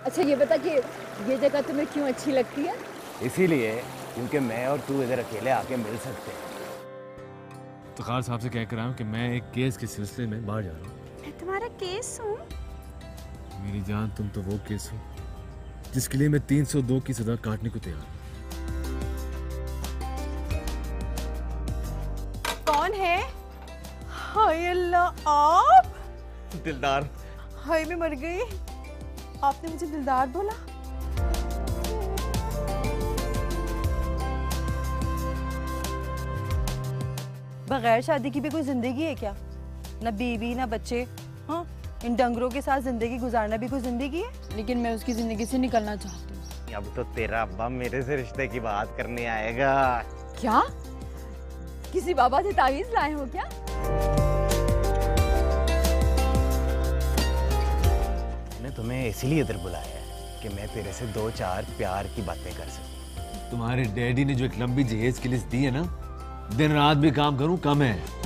अच्छा ये बता कि ये जगह तुम्हें क्यों अच्छी लगती है? इसीलिए क्योंकि मैं और तू इधर अकेले आके मिल सकते हैं। तो खार साहब से कह कर आया हूँ कि मैं एक केस के सिलसिले में बाहर जा रहा हूँ। मैं तुम्हारा केस हूँ? मेरी जान, तुम तो वो केस हो जिसके लिए मैं 302 की सजा काटने को तैयार हूँ। कौन है? हाय अल्लाह, आप? दिलदार। हाय मैं मर गई। आपने मुझे दिलदार बोला? बगैर शादी की भी कोई जिंदगी है क्या? ना बीवी ना बच्चे। हाँ, इन डंगरों के साथ जिंदगी गुजारना भी कोई जिंदगी है? लेकिन मैं उसकी जिंदगी से निकलना चाहती हूँ। अब तो तेरा अब्बा मेरे से रिश्ते की बात करने आएगा। क्या? किसी बाबा से तावीज लाए हो क्या? मैंने तुम्हें इसीलिए इधर बुलाया है कि मैं तेरे से 2-4 प्यार की बातें कर सकूं। तुम्हारे डैडी ने जो एक लंबी जहेज की लिस्ट दी है ना, दिन रात भी काम करूं कम है।